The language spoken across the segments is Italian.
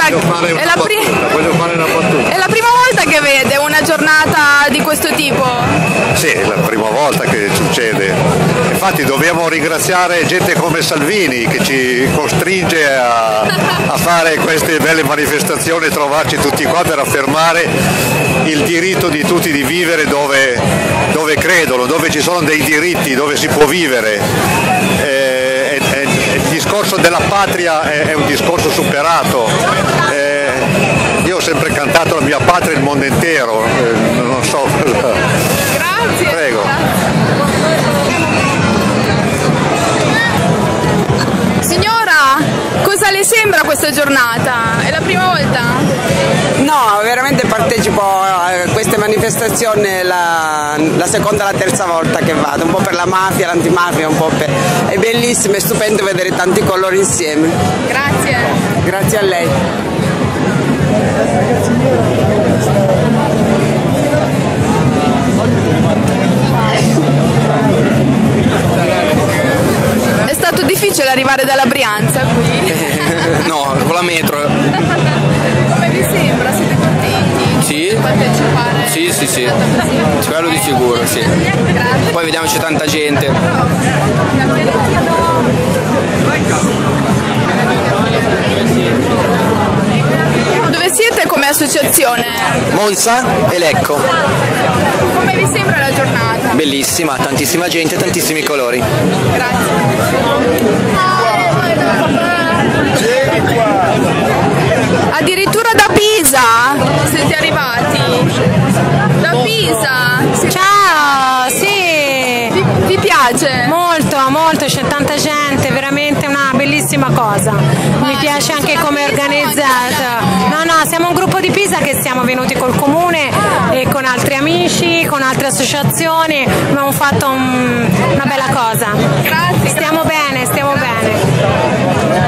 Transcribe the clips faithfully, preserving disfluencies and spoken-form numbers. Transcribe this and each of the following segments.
Voglio fare una è, la battuta, voglio fare una battuta. è la prima volta che vede una giornata di questo tipo? Sì, è la prima volta che succede. Infatti dobbiamo ringraziare gente come Salvini che ci costringe a, a fare queste belle manifestazioni e trovarci tutti qua per affermare il diritto di tutti di vivere dove, dove credono, dove ci sono dei diritti, dove si può vivere. Eh, è, è, il discorso della patria è, è un discorso superato. Eh, io ho sempre cantato la mia patria e il mondo intero, eh, non so. Grazie. Prego. Signora, cosa le sembra questa giornata? È la prima volta? No, veramente partecipo a queste manifestazioni la, la seconda e la terza volta che vado, un po' per la mafia, l'antimafia, un po' per... è bellissimo, è stupendo vedere tanti colori insieme. Grazie. Grazie a lei. È stato difficile arrivare dalla Brianza qui? No, con la metro. Come vi sembra? Siete contenti? Sì. Partecipare? Sì, sì, sì. Quello di sicuro, sì. Grazie. Poi vediamo c'è tanta gente. Dove siete come associazione? Monza e Lecco. Come vi sembra la giornata? Bellissima, tantissima gente, tantissimi colori. Addirittura da Pisa siete arrivati? Da Pisa? Ciao, sì! Vi, vi piace? Molto, molto, c'è tanta gente, veramente una bellissima cosa. Mi piace anche come è organizzata. No, no, siamo un gruppo di Pisa che siamo venuti col comune e con altri amici, con altre associazioni, abbiamo fatto un, una bella cosa. Grazie. Stiamo bene, stiamo bene.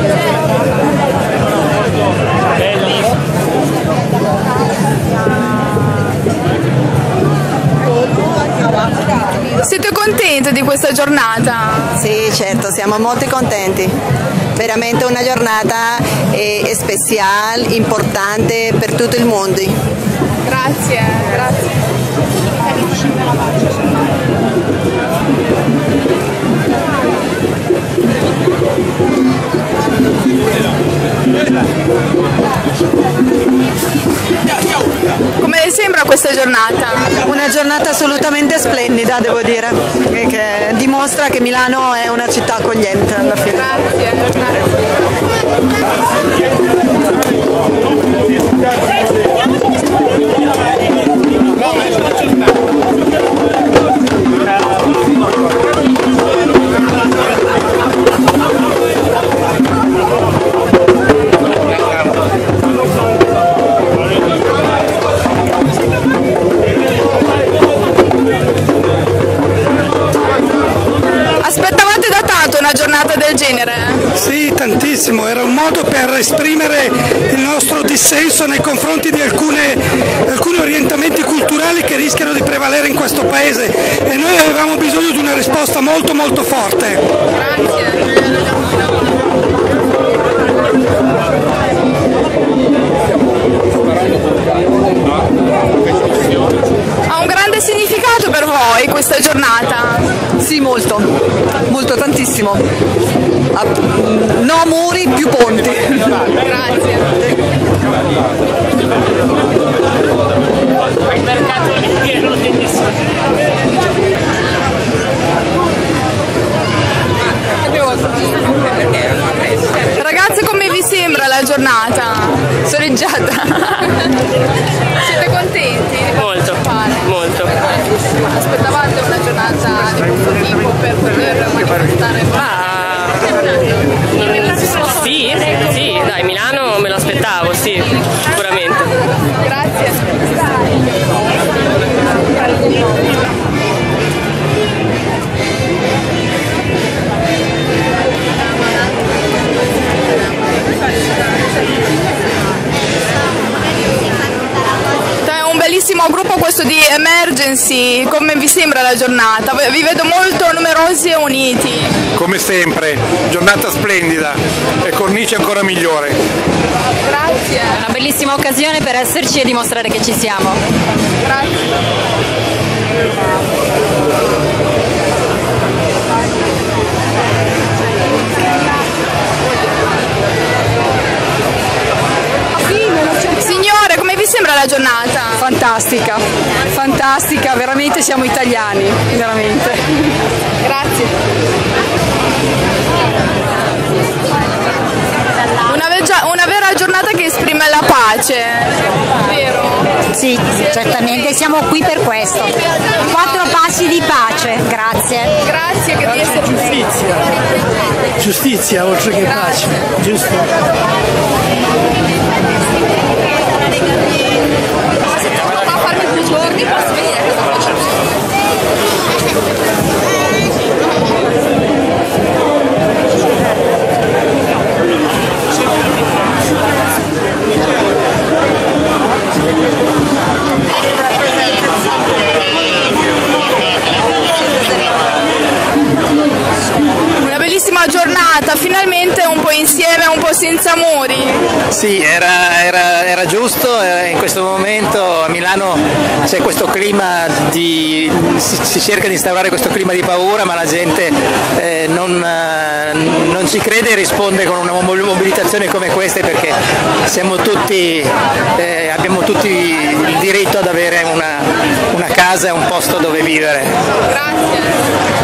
Siete contenti di questa giornata? Sì, certo, siamo molto contenti. Veramente una giornata eh, speciale, importante per tutto il mondo. Grazie, grazie. Come le sembra questa giornata? Una giornata assolutamente splendida, devo dire, che dimostra che Milano è una città accogliente alla fine. Grazie. Aspettavate da tanto una giornata del genere? Sì, tantissimo, era un modo per esprimere il nostro dissenso nei confronti di alcune, alcuni orientamenti culturali che rischiano di prevalere in questo paese e noi avevamo bisogno di una risposta molto molto forte. Ha un grande significato per voi questa giornata? Sì, molto, molto, tantissimo. No muri, più ponti. Grazie. Ragazze, come vi sembra la giornata? Soleggiata? Siete contenti? Molto, molto. Aspettavate una giornata di questo tipo per poter manifestare? Ah, sì, sì, dai, Milano me lo aspettavo, sì, sicuramente. Grazie. È un bellissimo gruppo questo di Emergency, come vi sembra la giornata? Vi vedo molto numerosi e uniti. Come sempre, giornata splendida e con cornice ancora migliore. Grazie. È una bellissima occasione per esserci e dimostrare che ci siamo. Grazie. Signore, come vi sembra la giornata? Fantastica, fantastica, veramente siamo italiani, veramente. Grazie. Una, veggia- una vera giornata che esprime la pace, vero? Sì, certamente siamo qui per questo. Quattro passi di pace, grazie. Grazie che di essere giustizia. Giustizia oltre che pace, giusto? a farmi più giorni, posso vedere cosa faccio. Una bellissima giornata, finalmente un po' insieme, un po' senza muri. Sì, era, era, era giusto, eh, in questo momento a Milano c'è questo clima di, si, si cerca di instaurare questo clima di paura, ma la gente eh, non, eh, non ci crede e risponde con una mobilitazione come questa, perché siamo tutti, eh, abbiamo tutti il diritto ad avere una, una casa e un posto dove vivere. Grazie.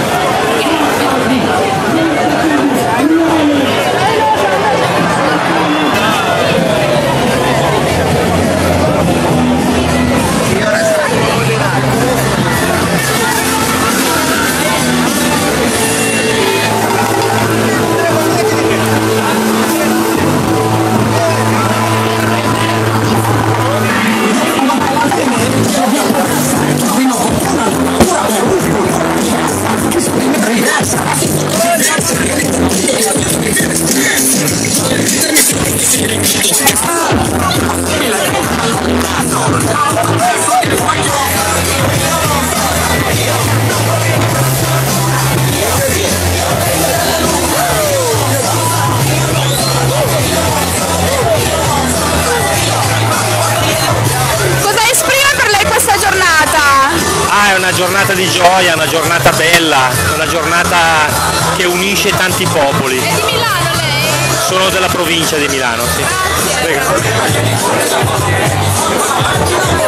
È una giornata di gioia, una giornata bella, una giornata che unisce tanti popoli. È di Milano lei? Sono della provincia di Milano, sì. Grazie. Prego.